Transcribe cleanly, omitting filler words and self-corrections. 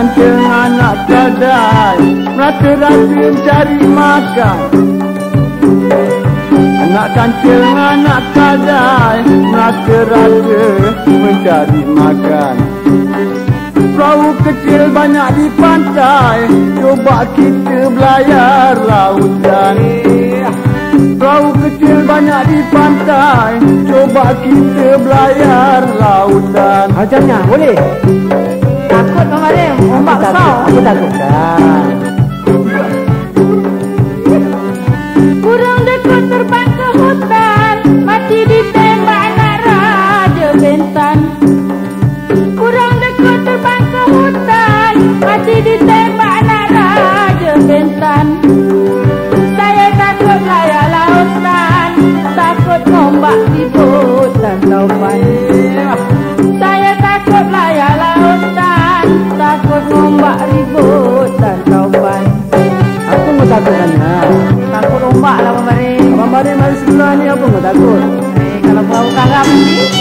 kancing anak kedai, rata-rata mencari makan. Anak kancing anak kedai, rata-rata mencari makan. Perahu kecil banyak di pantai, cuba kita belayar lautan. Perahu kecil banyak di pantai, coba kita belayar lautan. Macamnya boleh? Takut kemarin, ombak besar. Aku takut kan. Burung dekut terbang ke hutan, mati ditembak anak Raja Bentan. Burung dekut terbang ke hutan, mati ditembak anak Raja Bentan. Saya takut layar lautan, takut ombak ribut dan taupan. Saya takut layar lautan, takut ombak ribut dan taupan. Aku mau takutkannya. Takut ombak lah kemarin. Abang Mari mari sebelah ni apa mau takut? Kalau perahu karam ni